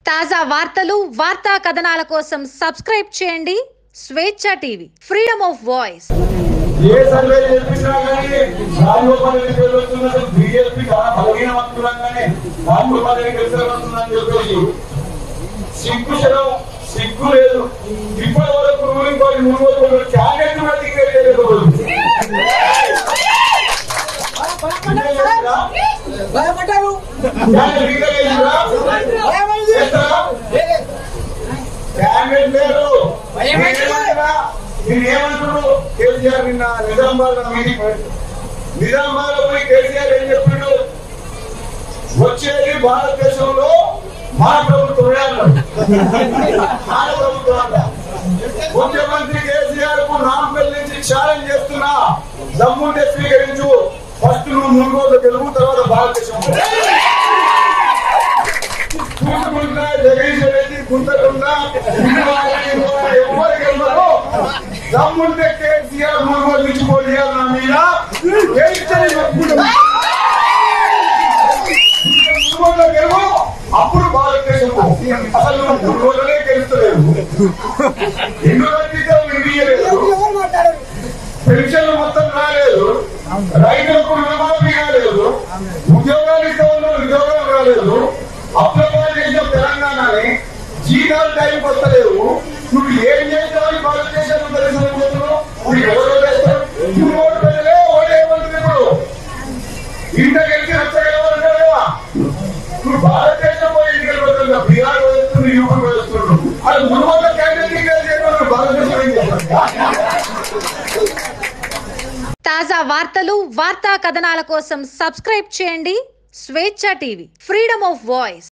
తాజా వార్తలు వార్తా కథనాల కోసం సబ్స్క్రైబ్ చేయండి Swecha TV freedom of voice. ఏ సర్వే చేసినా గానీ రాజగోపాల్‌ని గెలుస్తున్నది బీజేపీ చాలా బలహీన వస్తున్నగానే రాజగోపాల్‌ని గెలుస్తుందని చెప్పేసి సిగ్గు లేదు। ఇప్పటి వరకు రూలింగ్ పార్టీ ముందు క్యాబినెట్ కూడా డిక్లేర్ చేయలేదు। భయపడ్డారు క్యాబినెట్ లేదు ఏమంటున్నాడు కేసీఆర్ నిన్న నిజామాబాద్ పోయి కేసీఆర్ ఏం చెప్పిండు, వచ్చేది భారతదేశంలో మన ప్రభుత్వమే అన్నాడు। మన ప్రభుత్వం అంట ముఖ్యమంత్రి కేసీఆర్ కు నాంపల్లి నుంచి ఛాలెంజ్ చేస్తున్నా, దమ్ముంటే స్వీకరించు, ఫస్ట్ నువ్వు 3 రోజులు గెలుపు, తర్వాత భారతదేశం చూసుకుంటా జగదీష్ రెడ్డి గుంతకుండా ఎవరు గెలవరు, దమ్ముంటే కేసీఆర్ 3 రోజులు ఇచ్చిపోయి నా మీద గెలువు, అప్పుడు భారతదేశం అసలు 3 రోజులే గెలుస్తలేదు। ఎన్నో పెన్షన్లు మొత్తం రాలేదు, రైతులకు రుణమాఫీ కాలేదు, ఉద్యోగాలు ఇస్తామన్నా ఉద్యోగాలు రాలేదు, అప్రమాణం చేసిన తెలంగాణని జీతాలు టైంకి వస్తలేవు। నువ్వు ఏం చేస్తావని భారతదేశంలో తెలుసుకుంటున్నావు, నువ్వు ఎవరో చేస్తావు, నువ్వు ఓటు పెద్దలే ఓటేయమంటుంది। ఇప్పుడు ఇంత గెలిచి రచ్చగలవాలంటావా? నువ్వు భారతదేశం పోయి ఎన్నికలు పెడుతున్నా, బీహార్ వేస్తుంది, యూపీ వేస్తున్నాడు, అది 300 క్యాండిడేట్ చేయడం భారతదేశం ఏం చేస్తాడు? తాజా వార్తలు వార్తా కథనాల కోసం సబ్స్క్రైబ్ చేయండి Swecha TV freedom of voice.